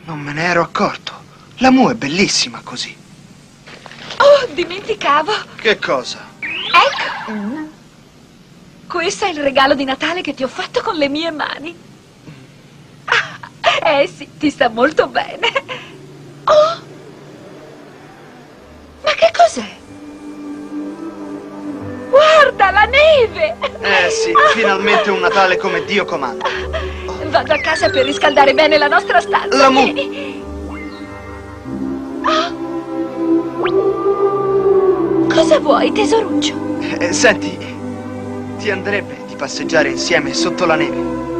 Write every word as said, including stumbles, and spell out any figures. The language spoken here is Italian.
Non me ne ero accorto. La Mu è bellissima così. Oh, dimenticavo. Che cosa? Ecco. Questo è il regalo di Natale che ti ho fatto con le mie mani. Ah, eh sì, ti sta molto bene. Oh! Ma che cos'è? Guarda, la neve! Eh sì, finalmente un Natale come Dio comanda. Vado a casa per riscaldare bene la nostra stanza. La Mu! Oh. Cosa vuoi, tesoruccio? Eh, senti, ti andrebbe di passeggiare insieme sotto la neve?